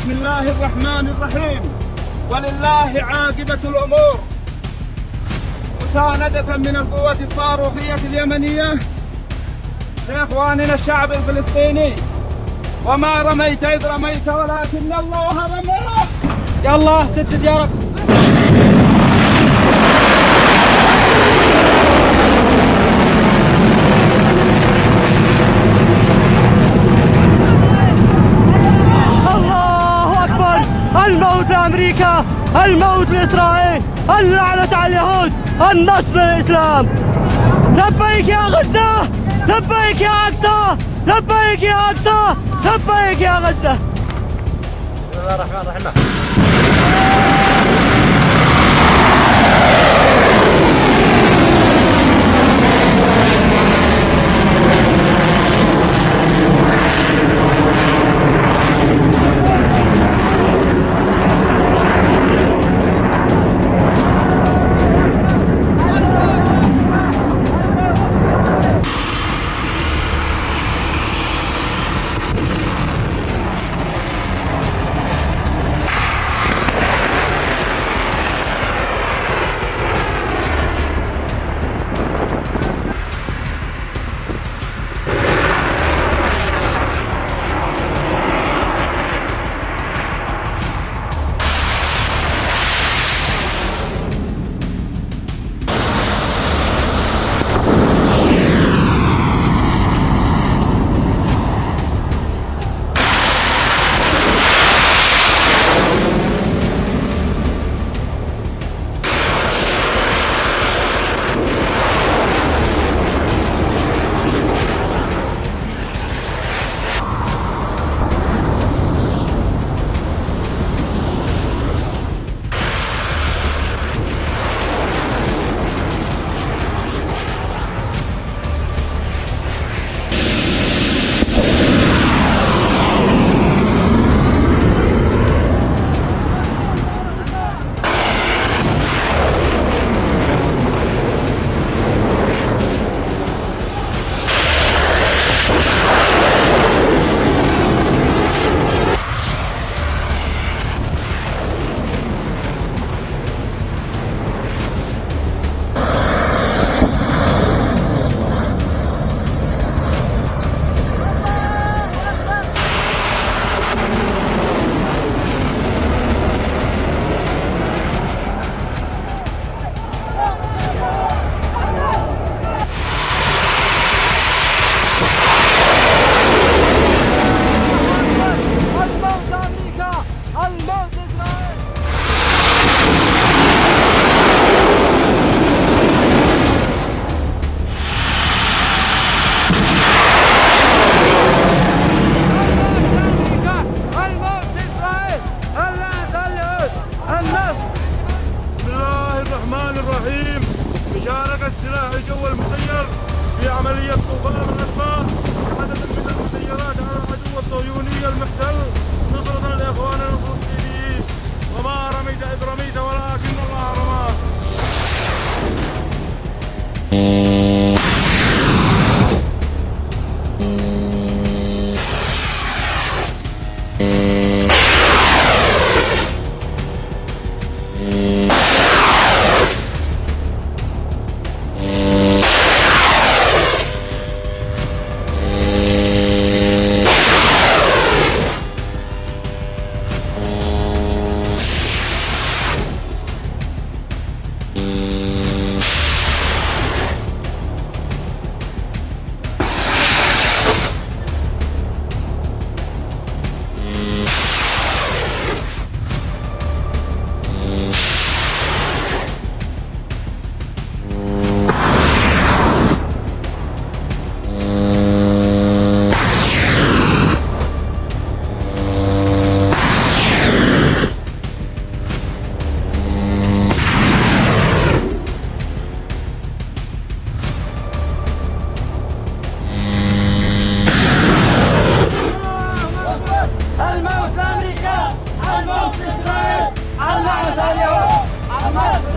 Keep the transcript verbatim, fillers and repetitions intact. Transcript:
بسم الله الرحمن الرحيم. ولله عاقبة الأمور. مساندة من القوات الصاروخية اليمنية لإخواننا الشعب الفلسطيني. وما رميت إذ رميت ولكن الله رمى. يلا سدد يا رب. الله أكبر. الموت لأمريكا، الموت لإسرائيل، اللعنة على اليهود، النصر للإسلام. لبيك يا غزة، لبيك يا أقصى، لبيك يا أقصى، لبيك يا غزة. بسم الله الرحمن الرحيم. مشاركة سلاح الجو المسير في عملية طوفان الأطفال عدد من المسيرات على العدو الصهيوني المحتل نصرة لإخواننا الفلسطينيين. وما رميت إذ رميت ولكن الله رماه. الموت لأمريكا، الموت لإسرائيل، اللعنة على اليهود،